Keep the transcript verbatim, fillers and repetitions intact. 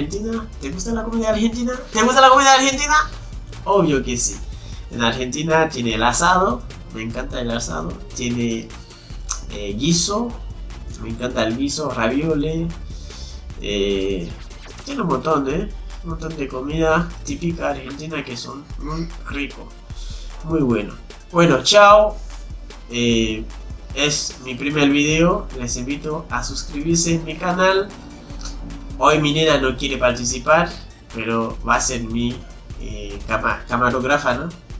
¿Argentina? ¿Te gusta la comida argentina? ¿Te gusta la comida argentina? Obvio que sí. En Argentina tiene el asado, me encanta el asado. Tiene eh, guiso, me encanta el guiso, ravioli. Eh, tiene un montón, ¿eh? Un montón de comida típica argentina que son muy ricos. Muy bueno. Bueno, chao. Eh, es mi primer video. Les invito a suscribirse en mi canal. Hoy mi nena no quiere participar, pero va a ser mi eh, cama camarógrafa, ¿no?